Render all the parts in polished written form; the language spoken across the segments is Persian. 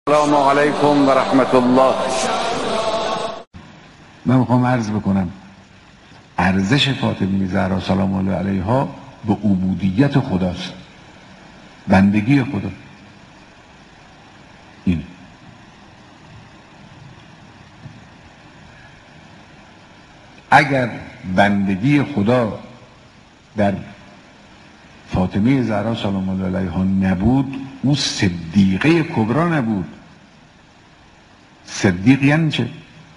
السلام علیکم و رحمت الله. من میخوام عرض بکنم ارزش فاطمه زهرا سلام الله علیها به عبودیت خداست، بندگی خدا. این اگر بندگی خدا در فاطمه زهرا سلام الله علیها نبود، او صدیقه کبرا نبود. صدیق یعنی چه؟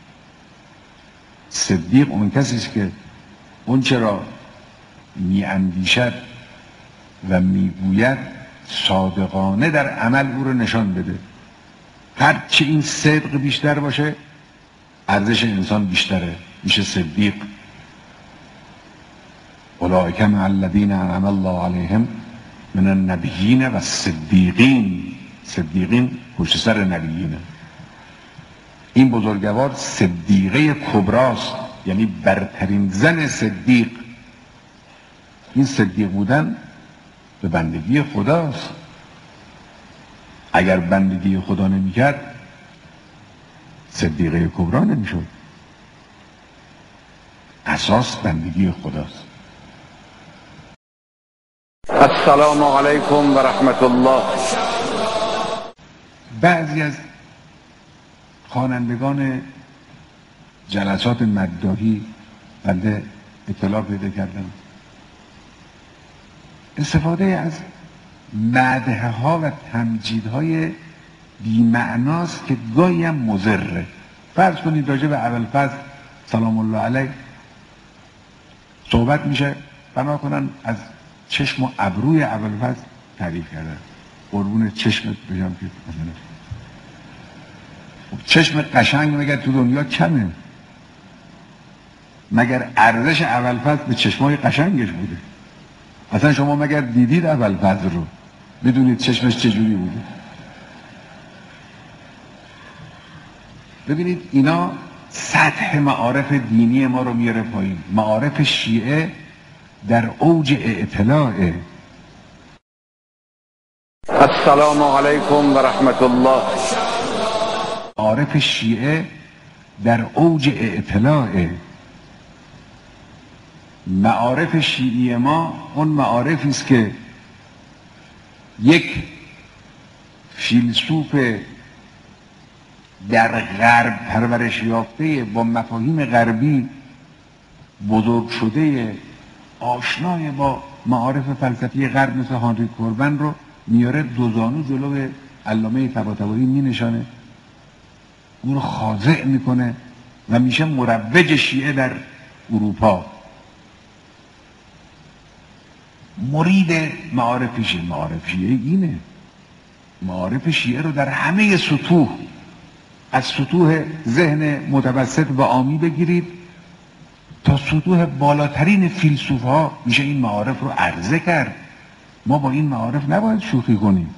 صدیق اون کسی است که اون چرا میاندیشد و میگوید صادقانه در عمل او رو نشان بده. هرچه این صدق بیشتر باشه ارزش انسان بیشتره، میشه صدیق. اولئک مع الذین انعم الله علیهم من النبیین و الصدیقین. صدیقین پشت سر نبیینه. این بزرگوار صدیقه کبراست، یعنی برترین زن صدیق. این صدیق بودن به بندگی خداست. اگر بندگی خدا نمی‌کرد صدیقه کبرا نمیشد. اساس بندگی خداست. السلام علیکم و رحمت الله. بعضی از خوانندگان جلسات مداحی بنده اطلاع پیدا کردم استفاده از مدحه ها و تمجیدهای بی‌معناست که گاهی هم مضره. فرض کنید راجع به ابوالفضل سلام الله علیه صحبت میشه، بنا کنن از چشم و ابروی ابوالفضل تعریف کردن. قربون چشمت بگم که چشم قشنگ مگر تو دنیا کمه؟ مگر ارزش ابوالفضل به چشمای قشنگش بوده؟ اصلا شما مگر دیدید ابوالفضل رو بدونید چشمش چجوری بوده؟ ببینید اینا سطح معارف دینی ما رو میاره پایین. معارف شیعه در اوج اعتلاعه. السلام علیکم و رحمت الله. معارف شیعه در اوج اعتلاعه. معارف شیعی ما اون معارفی است که یک فیلسوف در غرب پرورش یافته با مفاهیم غربی بزرگ شده آشنای با معارف فلسفی غرب مثل هانری کوربن رو میاره دوزانو جلو علامه طباطبایی می نشانه، او رو خاضع میکنه و میشه مروج شیعه در اروپا. مرید معارف شیعه. معارف شیعه اینه. معارف شیعه رو در همه سطوح، از سطوح ذهن متوسط و عامی بگیرید تا سطوح بالاترین فیلسوف ها، میشه این معارف رو عرضه کرد. ما با این معارف نباید شوخی کنیم.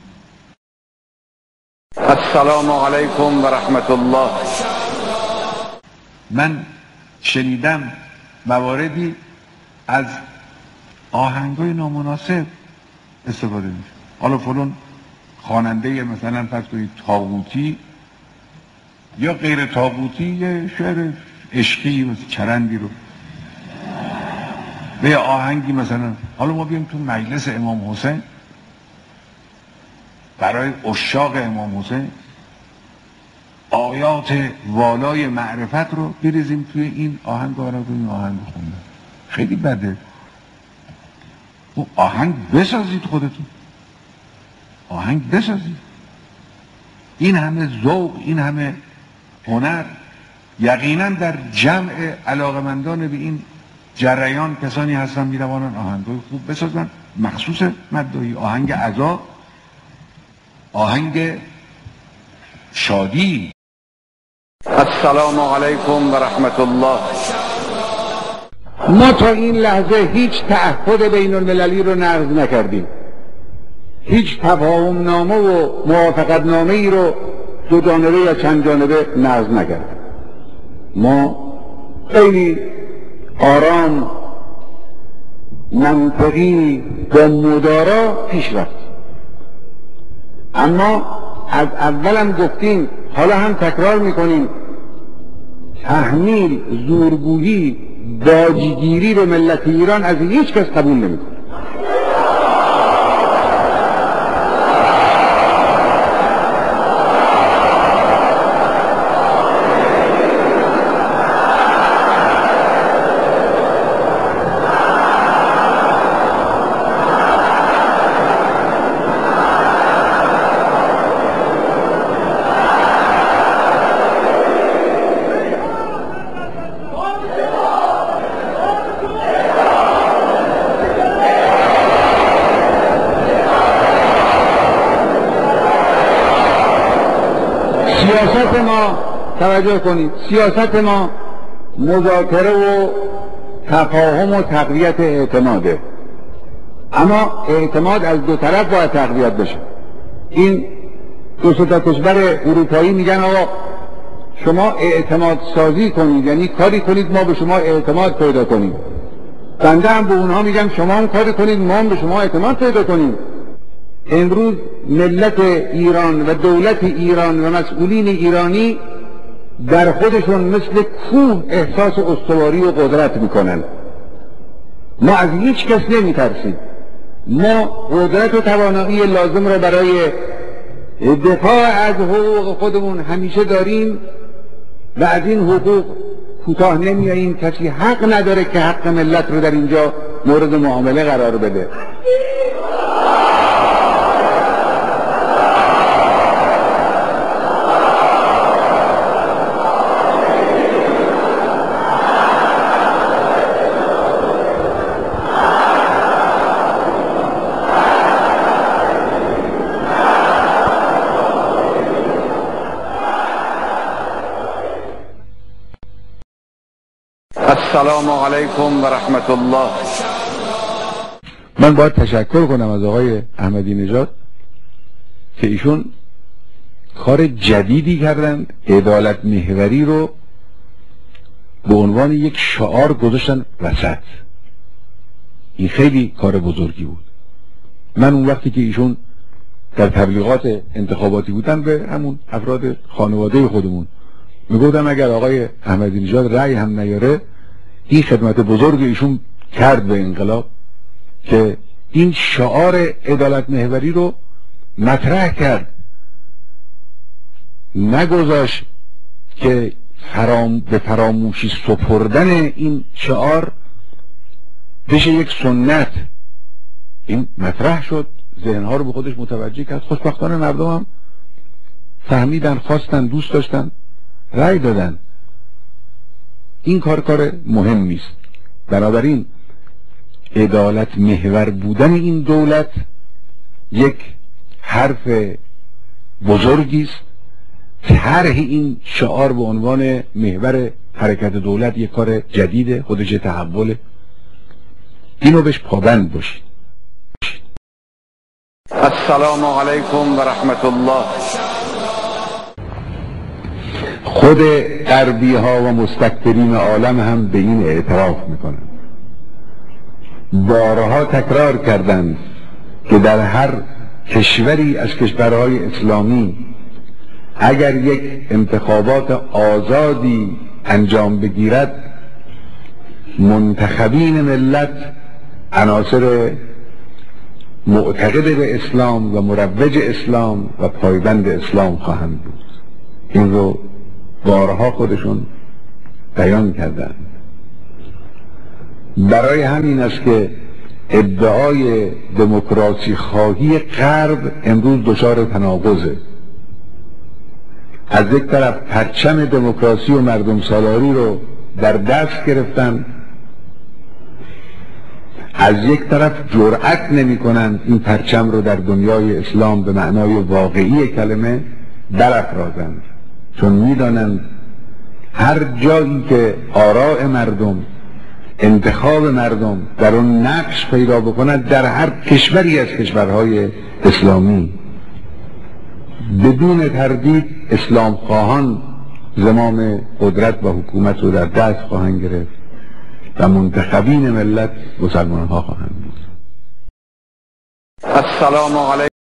السلام علیکم و رحمت الله. من شنیدم مواردی از آهنگای نامناسب استفاده میشه. حالا فلان خواننده مثلا فرض کنید طاغوتی یا غیر طاغوتی یه شعر عشقی مثل چرندی رو به آهنگی مثلا، حالا ما بیایم تو مجلس امام حسین برای عشاق امام حسین آیات والای معرفت رو بریزیم توی این آهنگ و این آهنگ خوندن. خیلی بده. او آهنگ بسازید، خودتون آهنگ بسازید. این همه ذوق، این همه هنر، یقینا در جمع علاقمندان به این جریان کسانی هستن میروانن آهنگای خوب بسازن، مخصوص مداحی، آهنگ عزا، آهنگ شادی. السلام علیکم و رحمت الله. ما تا این لحظه هیچ تعهد بین المللی رو نقض نکردیم، هیچ تفاهم نامه و موافقت نامه ای رو دو جانبه یا چند جانبه نقض نکردیم. ما خیلی آرام منطقی با مدارا پیش رفتیم. اما از اولم گفتیم، حالا هم تکرار میکنیم، تحمیل، زورگویی، باجگیری به ملت ایران از هیچ کس قبول نمیکنه. سیاست ما، توجه کنید، سیاست ما مذاکره و تفاهم و تقویت اعتماده، اما اعتماد از دو طرف باید تقویت بشه. این دو تا کشور اروپایی میگن آقا شما اعتماد سازی کنید، یعنی کاری کنید ما به شما اعتماد پیدا کنیم. بنده هم به اونها میگم شما هم کاری کنید ما هم به شما اعتماد پیدا کنیم. امروز ملت ایران و دولت ایران و مسئولین ایرانی در خودشون مثل کوه احساس استواری و قدرت میکنن. ما از هیچ کس نمیترسیم. ما قدرت و توانایی لازم را برای دفاع از حقوق خودمون همیشه داریم و از این حقوق کوتاه نمیاییم. کسی حق نداره که حق ملت رو در اینجا مورد معامله قرار بده. السلام علیکم و رحمت الله. من باید تشکر کنم از آقای احمدی نژاد که ایشون کار جدیدی کردند، عدالت محوری رو به عنوان یک شعار گذاشتن وسط. این خیلی کار بزرگی بود. من اون وقتی که ایشون در تبلیغات انتخاباتی بودن به همون افراد خانواده خودمون میگفتم اگر آقای احمدی نژاد رأی هم نیاره، این خدمت بزرگ ایشون کرد به انقلاب که این شعار عدالت محوری رو مطرح کرد، نگذاشت که به فراموشی سپردن این شعار بشه یک سنت. این مطرح شد، ذهنها رو به خودش متوجه کرد. خوشبختانه مردم هم فهمیدن، خواستن، دوست داشتن، رأی دادن. این کار مهمی است. بنابراین عدالت محور بودن این دولت یک حرف بزرگی است. طرح این شعار به عنوان محور حرکت دولت یک کار جدیده، خودش تحوله. اینو بهش پابند باشید. السلام علیکم و رحمت الله. خود غربی ها و مستکبرین عالم هم به این اعتراف میکنن. بارها تکرار کردند که در هر کشوری از کشورهای اسلامی اگر یک انتخابات آزادی انجام بگیرد، منتخبین ملت عناصر معتقد به اسلام و مروج اسلام و پایبند اسلام خواهند بود. این رو بارها خودشون بیان کردند. برای همین است که ادعای دموکراسی خواهی غرب امروز دچار تناقضه. از یک طرف پرچم دموکراسی و مردم سالاری رو در دست گرفتن، از یک طرف جرأت نمی کنند این پرچم رو در دنیای اسلام به معنای واقعی کلمه برافرازند، چون میدانند هر جایی که آراء مردم، انتخاب مردم در اون نقش پیدا بکند، در هر کشوری از کشورهای اسلامی بدون تردید اسلام خواهان زمام قدرت و حکومت رو در دست خواهند گرفت و منتخبین ملت مسلمان ها خواهند بود. السلام علیکم.